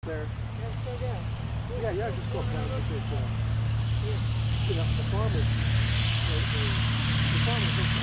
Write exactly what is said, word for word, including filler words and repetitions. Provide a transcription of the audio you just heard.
there. Yeah, let's go down. Yeah, yeah, just go down because, uh, you know, the farmers, the, the, the farmers